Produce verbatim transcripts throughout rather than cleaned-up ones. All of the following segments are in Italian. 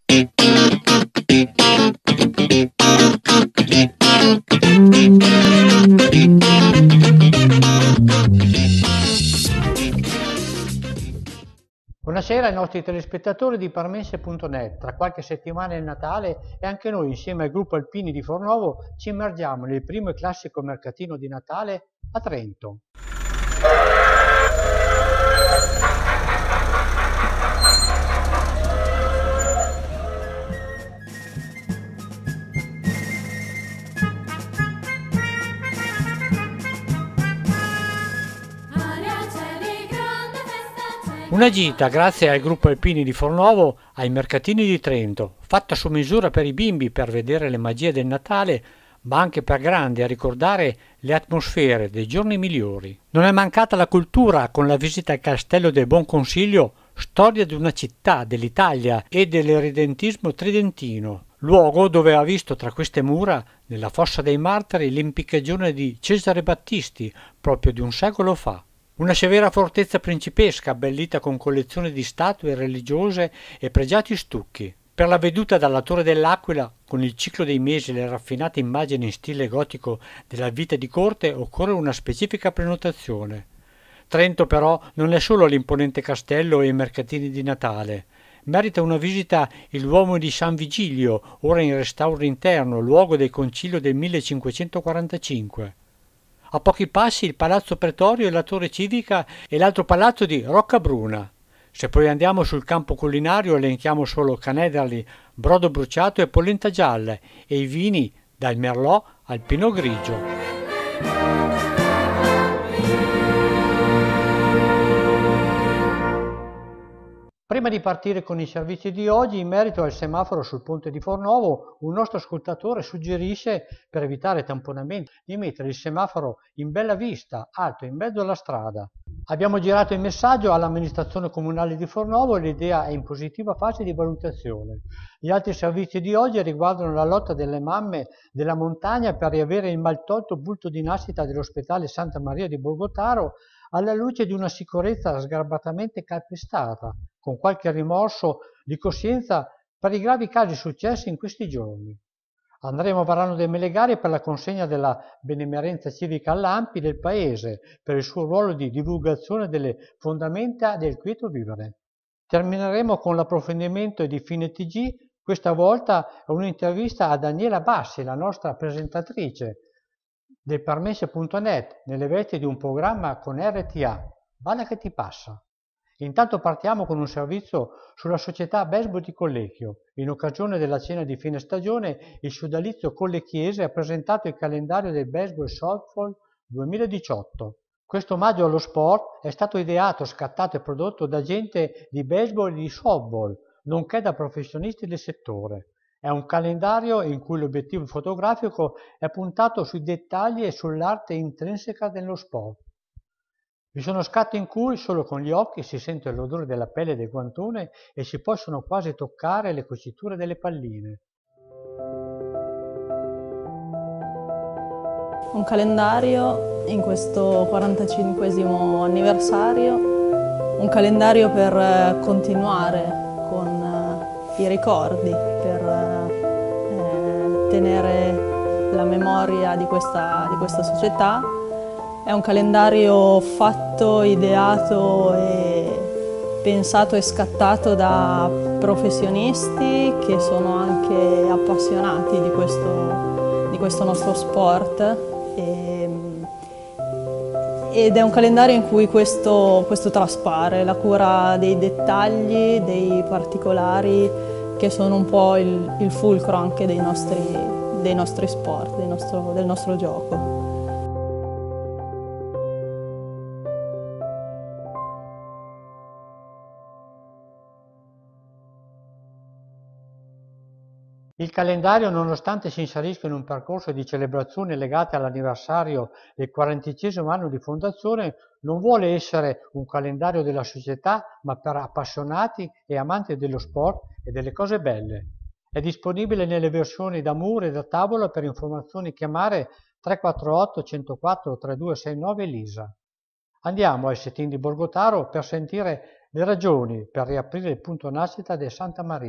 Buonasera ai nostri telespettatori di Parmense punto net. Tra qualche settimana è il Natale e anche noi, insieme al gruppo Alpini di Fornovo, ci immergiamo nel primo e classico mercatino di Natale a Trento. Una gita grazie al gruppo Alpini di Fornovo ai mercatini di Trento, fatta su misura per i bimbi per vedere le magie del Natale, ma anche per grandi a ricordare le atmosfere dei giorni migliori. Non è mancata la cultura con la visita al Castello del Buon Consiglio, storia di una città, dell'Italia e dell'irredentismo tridentino, luogo dove ha visto tra queste mura, nella Fossa dei Martiri, l'impiccagione di Cesare Battisti, proprio di un secolo fa. Una severa fortezza principesca abbellita con collezioni di statue religiose e pregiati stucchi. Per la veduta dalla Torre dell'Aquila, con il ciclo dei mesi e le raffinate immagini in stile gotico della vita di corte, occorre una specifica prenotazione. Trento però non è solo l'imponente castello e i mercatini di Natale. Merita una visita il Duomo di San Vigilio, ora in restauro interno, luogo del concilio del millecinquecentoquarantacinque. A pochi passi il Palazzo Pretorio e la Torre Civica e l'altro palazzo di Roccabruna. Se poi andiamo sul campo culinario elenchiamo solo canederli, brodo bruciato e polenta gialla e i vini dal Merlot al Pinot Grigio. Prima di partire con i servizi di oggi, in merito al semaforo sul ponte di Fornovo, un nostro ascoltatore suggerisce, per evitare tamponamenti, di mettere il semaforo in bella vista, alto, in mezzo alla strada. Abbiamo girato il messaggio all'amministrazione comunale di Fornovo e l'idea è in positiva fase di valutazione. Gli altri servizi di oggi riguardano la lotta delle mamme della montagna per riavere il maltolto bulto di nascita dell'ospedale Santa Maria di Borgotaro, alla luce di una sicurezza sgarbatamente calpestata, con qualche rimorso di coscienza per i gravi casi successi in questi giorni. Andremo a Varano dei Melegari per la consegna della benemerenza civica all'A M P I del paese per il suo ruolo di divulgazione delle fondamenta del quieto vivere. Termineremo con l'approfondimento di Fine T G, questa volta un'intervista a Daniela Bassi, la nostra presentatrice del Parmense punto net, nelle vesti di un programma con R T A. Balla che ti passa. Intanto partiamo con un servizio sulla società Baseball di Collecchio. In occasione della cena di fine stagione, il sodalizio collecchiese ha presentato il calendario del Baseball Softball duemiladiciotto. Questo omaggio allo sport è stato ideato, scattato e prodotto da gente di baseball e di softball, nonché da professionisti del settore. È un calendario in cui l'obiettivo fotografico è puntato sui dettagli e sull'arte intrinseca dello sport. Vi sono scatti in cui solo con gli occhi si sente l'odore della pelle del guantone e si possono quasi toccare le cuciture delle palline. Un calendario in questo quarantacinquesimo anniversario, un calendario per continuare con i ricordi, per eh, tenere la memoria di questa, di questa società. È un calendario fatto, ideato e pensato e scattato da professionisti che sono anche appassionati di questo, di questo nostro sport. E, ed è un calendario in cui questo, questo traspare, la cura dei dettagli, dei particolari, che sono un po' il, il fulcro anche dei nostri, dei nostri sport, del nostro, del nostro gioco. Il calendario, nonostante si inserisca in un percorso di celebrazioni legate all'anniversario del quarantacinquesimo anno di fondazione, non vuole essere un calendario della società, ma per appassionati e amanti dello sport e delle cose belle. È disponibile nelle versioni da muro e da tavola. Per informazioni chiamare tre quattro otto centoquattro trentadue sessantanove Elisa. Andiamo al sit-in di Borgotaro per sentire le ragioni per riaprire il punto nascita del Santa Maria,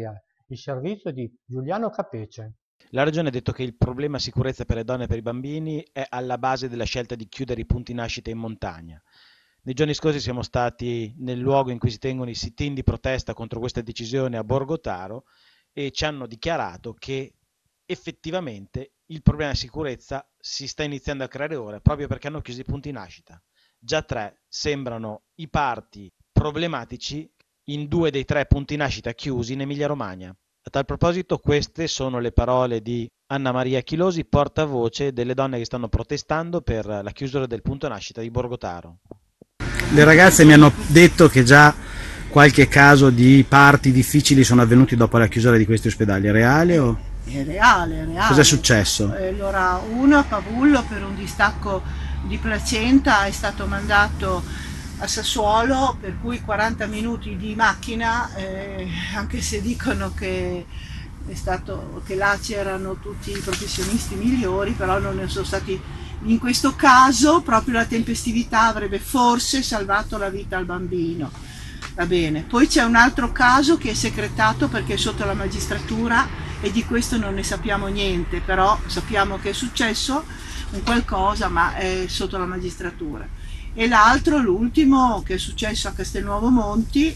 il servizio di Giuliano Capece. La Regione ha detto che il problema sicurezza per le donne e per i bambini è alla base della scelta di chiudere i punti nascita in montagna. Nei giorni scorsi siamo stati nel luogo in cui si tengono i sit-in di protesta contro questa decisione a Borgotaro e ci hanno dichiarato che effettivamente il problema di sicurezza si sta iniziando a creare ora proprio perché hanno chiuso i punti nascita. Già tre sembrano i parti problematici in due dei tre punti nascita chiusi in Emilia-Romagna. A tal proposito, queste sono le parole di Anna Maria Chilosi, portavoce delle donne che stanno protestando per la chiusura del punto nascita di Borgotaro. Le ragazze mi hanno detto che già qualche caso di parti difficili sono avvenuti dopo la chiusura di questi ospedali. È reale o? È reale, è reale. Cosa è successo? Allora, uno a Pavullo per un distacco di placenta è stato mandato a Sassuolo, per cui quaranta minuti di macchina, eh, anche se dicono che, è stato, che là c'erano tutti i professionisti migliori, però non ne sono stati. In questo caso proprio la tempestività avrebbe forse salvato la vita al bambino. Va bene. Poi c'è un altro caso che è secretato perché è sotto la magistratura e di questo non ne sappiamo niente, però sappiamo che è successo un qualcosa, ma è sotto la magistratura. E l'altro, l'ultimo, che è successo a Castelnuovo Monti,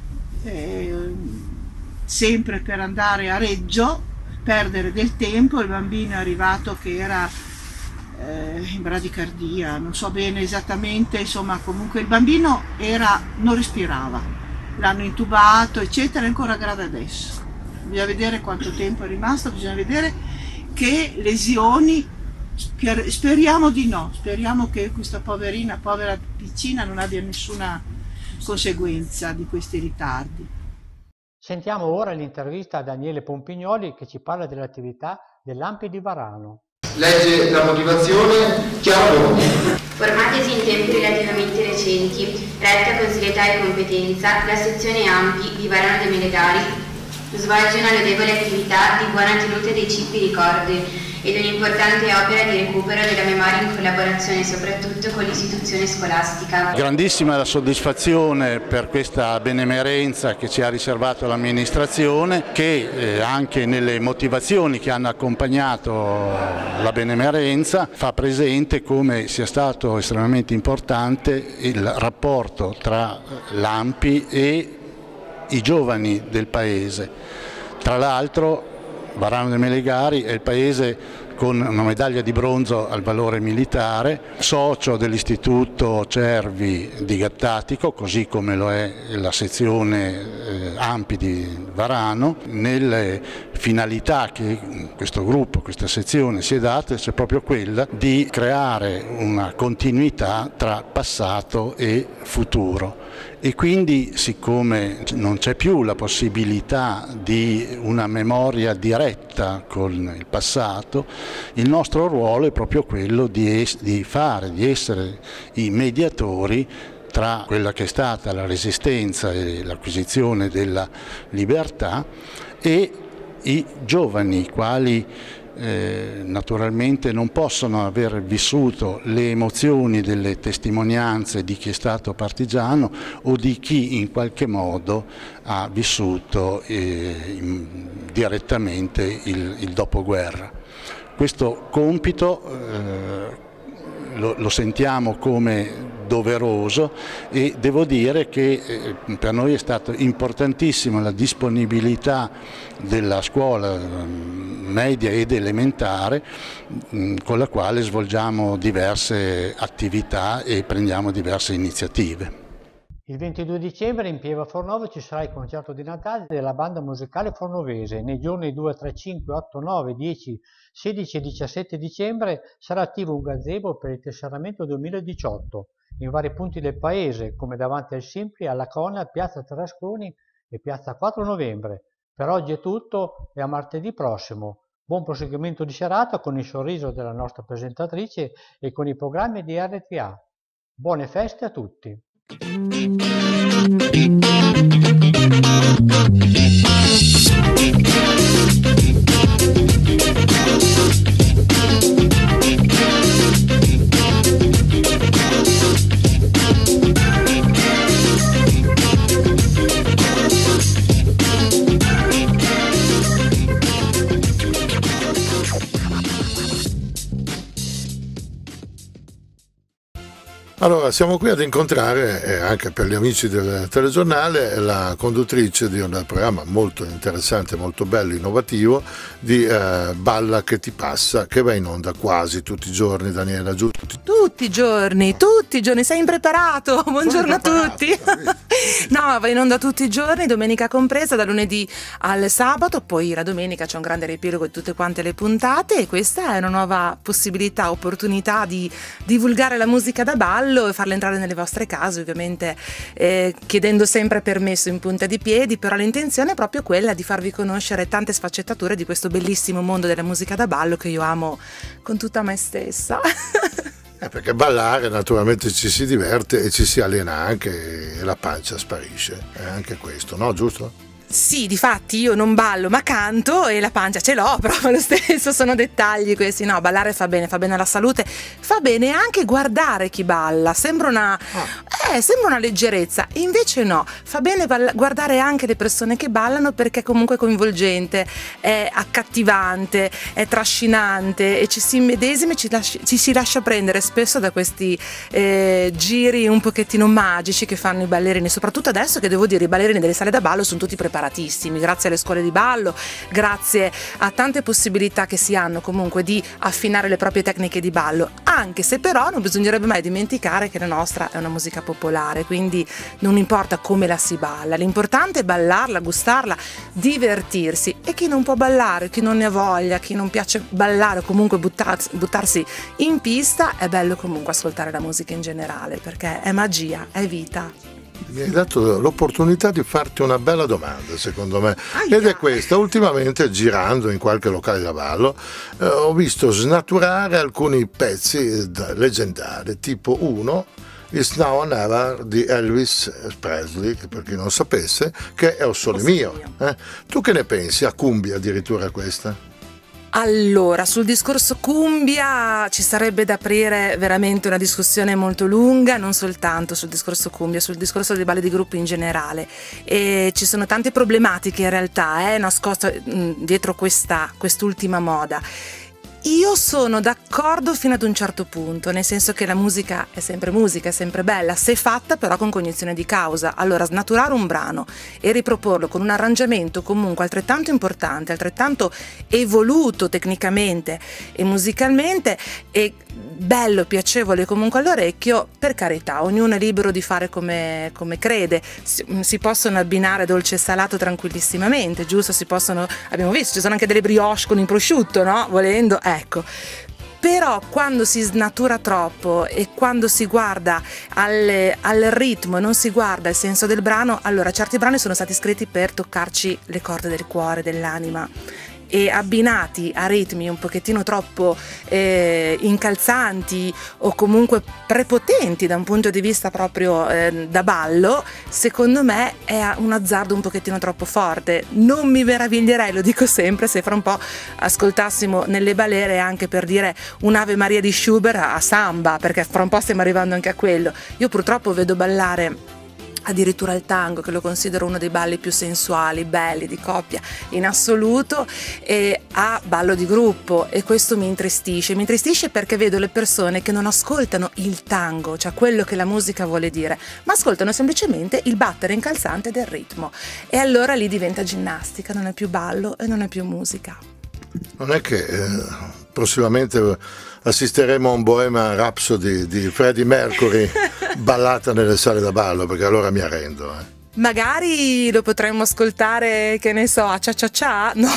eh, sempre per andare a Reggio, perdere del tempo, il bambino è arrivato che era eh, in bradicardia, non so bene esattamente, insomma comunque il bambino era, non respirava, l'hanno intubato eccetera, è ancora grave adesso. Bisogna vedere quanto tempo è rimasto, bisogna vedere che lesioni. Speriamo di no, speriamo che questa poverina, povera piccina non abbia nessuna conseguenza di questi ritardi. Sentiamo ora l'intervista a Daniele Pompignoli che ci parla dell'attività dell'A M P I di Varano. Legge la motivazione, chiaro. Formatisi in tempi relativamente recenti, retta con serietà e competenza, la sezione A M P I di Varano dei Melegari svolge una lodevole attività di buona tenuta dei cibi ricordi ed un'importante opera di recupero della memoria in collaborazione soprattutto con l'istituzione scolastica. Grandissima la soddisfazione per questa benemerenza che ci ha riservato l'amministrazione, che eh, anche nelle motivazioni che hanno accompagnato la benemerenza fa presente come sia stato estremamente importante il rapporto tra l'A M P I e i giovani del paese. Tra l'altro Varano dei Melegari è il paese con una medaglia di bronzo al valore militare, socio dell'Istituto Cervi di Gattatico, così come lo è la sezione eh, A M P I di Varano. Nelle finalità che questo gruppo, questa sezione si è data c'è proprio quella di creare una continuità tra passato e futuro. E quindi, siccome non c'è più la possibilità di una memoria diretta con il passato, il nostro ruolo è proprio quello di, es- di fare, di essere i mediatori tra quella che è stata la resistenza e l'acquisizione della libertà e i giovani, quali Eh, naturalmente non possono aver vissuto le emozioni delle testimonianze di chi è stato partigiano o di chi in qualche modo ha vissuto eh, in, direttamente il, il dopoguerra. Questo compito eh, lo, lo sentiamo come doveroso e devo dire che eh, per noi è stata importantissima la disponibilità della scuola media ed elementare mh, con la quale svolgiamo diverse attività e prendiamo diverse iniziative. Il ventidue dicembre in Pieve a Fornovo ci sarà il concerto di Natale della banda musicale fornovese. Nei giorni due, tre, cinque, otto, nove, dieci, sedici e diciassette dicembre sarà attivo un gazebo per il tesseramento duemiladiciotto in vari punti del paese, come davanti al Simpli, alla Conna, piazza Tarasconi e piazza quattro novembre. Per oggi è tutto e a martedì prossimo. Buon proseguimento di serata con il sorriso della nostra presentatrice e con i programmi di R T A. Buone feste a tutti! Allora, siamo qui ad incontrare, eh, anche per gli amici del telegiornale, la conduttrice di un programma molto interessante, molto bello, innovativo, di eh, Balla che ti passa, che va in onda quasi tutti i giorni, Daniela, giusto? Tutti i giorni, tutti i giorni, sei impreparato, buongiorno a tutti. No, va in onda tutti i giorni, domenica compresa, da lunedì al sabato, poi la domenica c'è un grande riepilogo di tutte quante le puntate e questa è una nuova possibilità, opportunità di divulgare la musica da ballo e farla entrare nelle vostre case, ovviamente eh, chiedendo sempre permesso in punta di piedi, però l'intenzione è proprio quella di farvi conoscere tante sfaccettature di questo bellissimo mondo della musica da ballo che io amo con tutta me stessa. Eh, perché ballare naturalmente ci si diverte e ci si allena anche e la pancia sparisce, è anche questo, no? Giusto? Sì, difatti io non ballo ma canto e la pancia ce l'ho, però lo stesso sono dettagli questi. No, ballare fa bene, fa bene alla salute, fa bene anche guardare chi balla, sembra una, ah. eh, sembra una leggerezza, invece no, fa bene balla- guardare anche le persone che ballano perché comunque è coinvolgente, è accattivante, è trascinante e ci si immedesima e ci, lasci- ci si lascia prendere spesso da questi eh, giri un pochettino magici che fanno i ballerini, soprattutto adesso che devo dire i ballerini delle sale da ballo sono tutti preparatissimi, grazie alle scuole di ballo, grazie a tante possibilità che si hanno comunque di affinare le proprie tecniche di ballo, anche se però non bisognerebbe mai dimenticare che la nostra è una musica popolare, quindi non importa come la si balla, l'importante è ballarla, gustarla, divertirsi, e chi non può ballare, chi non ne ha voglia, chi non piace ballare o comunque buttarsi, buttarsi in pista, è bello comunque ascoltare la musica in generale perché è magia, è vita. Mi hai dato l'opportunità di farti una bella domanda, secondo me, ed è questa: ultimamente girando in qualche locale da ballo eh, ho visto snaturare alcuni pezzi leggendari, tipo uno, It's Now or Never di Elvis Presley, che per chi non sapesse che è O Sole Mio. Eh? Tu che ne pensi? A cumbia addirittura questa? Allora, sul discorso cumbia ci sarebbe da aprire veramente una discussione molto lunga, non soltanto sul discorso cumbia, sul discorso dei balli di gruppo in generale. E ci sono tante problematiche in realtà eh, nascoste mh, dietro questa, quest'ultima moda. Io sono d'accordo fino ad un certo punto, nel senso che la musica è sempre musica, è sempre bella, se fatta però con cognizione di causa. Allora, snaturare un brano e riproporlo con un arrangiamento comunque altrettanto importante, altrettanto evoluto tecnicamente e musicalmente e bello, piacevole comunque all'orecchio, per carità, ognuno è libero di fare come, come crede, si, si possono abbinare dolce e salato tranquillissimamente, giusto? Si possono, abbiamo visto, ci sono anche delle brioche con il prosciutto, no? Volendo, ecco. Però quando si snatura troppo e quando si guarda al, al ritmo e non si guarda il senso del brano, allora certi brani sono stati scritti per toccarci le corde del cuore, dell'anima, e abbinati a ritmi un pochettino troppo eh, incalzanti o comunque prepotenti da un punto di vista proprio eh, da ballo, secondo me è un azzardo un pochettino troppo forte. Non mi meraviglierei, lo dico sempre, se fra un po' ascoltassimo nelle balere anche per dire un'Ave Maria di Schubert a samba, perché fra un po' stiamo arrivando anche a quello. Io purtroppo vedo ballare addirittura il tango, che lo considero uno dei balli più sensuali, belli, di coppia in assoluto, e a ballo di gruppo, e questo mi intristisce, mi intristisce perché vedo le persone che non ascoltano il tango, cioè quello che la musica vuole dire, ma ascoltano semplicemente il battere incalzante del ritmo, e allora lì diventa ginnastica, non è più ballo e non è più musica. Non è che eh, prossimamente assisteremo a un Bohemian Rhapsody di Freddie Mercury ballata nelle sale da ballo, perché allora mi arrendo. Eh. Magari lo potremmo ascoltare, che ne so, a cia cia cia? No,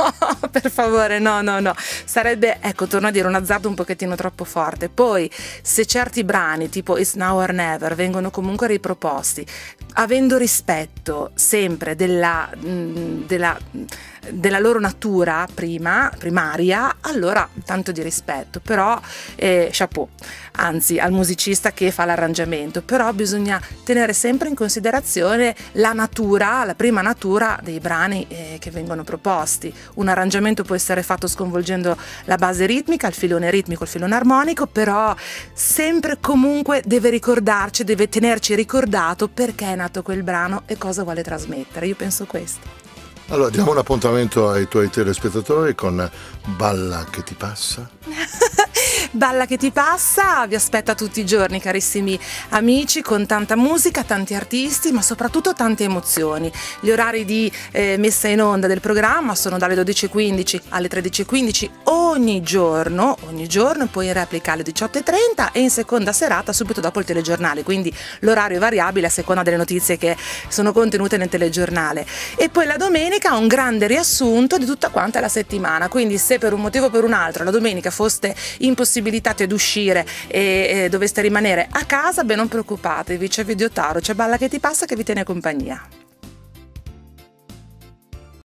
per favore, no, no, no. Sarebbe, ecco, torno a dire, un azzardo un pochettino troppo forte. Poi, se certi brani, tipo It's Now or Never, vengono comunque riproposti, avendo rispetto sempre della... della della loro natura prima, primaria, allora tanto di rispetto, però eh, chapeau, anzi al musicista che fa l'arrangiamento, però bisogna tenere sempre in considerazione la natura, la prima natura dei brani eh, che vengono proposti. Un arrangiamento può essere fatto sconvolgendo la base ritmica, il filone ritmico, il filone armonico, però sempre comunque deve ricordarci, deve tenerci ricordato perché è nato quel brano e cosa vuole trasmettere. Io penso questo. Allora, diamo un appuntamento ai tuoi telespettatori con Balla che ti passa. Balla che ti passa vi aspetta tutti i giorni, carissimi amici, con tanta musica, tanti artisti, ma soprattutto tante emozioni. Gli orari di eh, messa in onda del programma sono dalle dodici e quindici alle tredici e quindici ogni giorno, ogni giorno, poi in replica alle diciotto e trenta e in seconda serata subito dopo il telegiornale, quindi l'orario è variabile a seconda delle notizie che sono contenute nel telegiornale. E poi la domenica un grande riassunto di tutta quanta la settimana, quindi se per un motivo o per un altro la domenica foste impossibilitati ad uscire e, e doveste rimanere a casa, beh, non preoccupatevi, c'è Videotaro, c'è Balla che ti passa che vi tiene compagnia.